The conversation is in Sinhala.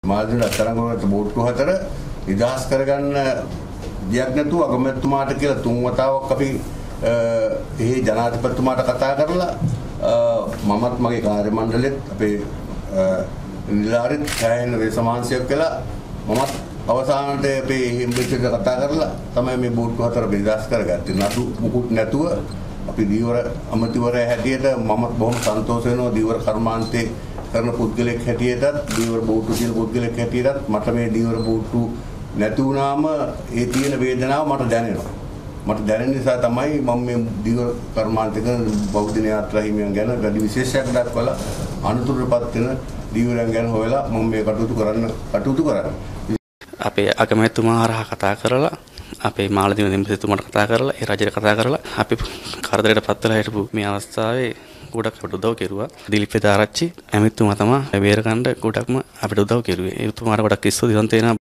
මාධ්‍යවල අත්තරංගුවට බෝට්ටු 4 නිදහස් කරගන්න දෙයක් නැතුව අගමැතිතුමාට කියලා 3 වතාවක් අපි එහි ජනාධිපතිතුමාට කතා කරලා මමත් මගේ කාර්ය මණ්ඩලෙත් අපේ නිලධාරීත් සෑහෙන වේසමාංශයක් කළා. මමත් අවසානට අපේ හිම්බෙච්චට කතා කරලා තමයි මේ බෝට්ටු 4 නිදහස් කරගත්තේ. නඩු මුකුත් නැතුව අපි දීවර අමතිවරයා හැටියට මමත් බොහොම සන්තෝෂ වෙනවා. දීවර කර්මාන්තේ කරන පුද්ගලෙක් හැටියටත් දීවර බෝට්ටු කියන පුද්ගලෙක් හැටියටත් මට මේ දීවර බෝට්ටු නැති වුණාම ඒ තියෙන වේදනාව මට දැනෙනවා. මට දැනෙන නිසා තමයි මම මේ දීවර කර්මාන්තක බෞද්ධ යාත්‍රා හිමියන් ගැන වැඩි විශේෂයක් දක්වලා අනුතුරුපත් වෙන දීවරයන් ගැන හොයලා මම මේ කටයුතු කරන්නේ. අපේ අගමැතිතුමා හරහා කතා කරලා අපේ මාළදින දෙමළතුමාට කතා කරලා ඒ රජයට කතා කරලා අපි කරදරයට පත් වෙලා හිටපු මේ අවස්ථාවේ ගොඩක් අපිට උදව් කෙරුවා. දිලිප් පෙදාරච්චි ඇමතිතුමා තමයි බේරගන්න ගොඩක්ම අපිට උදව් කෙරුවේ. ඒ තුමාට ගොඩක් ස්තුතිවන්ත වෙනවා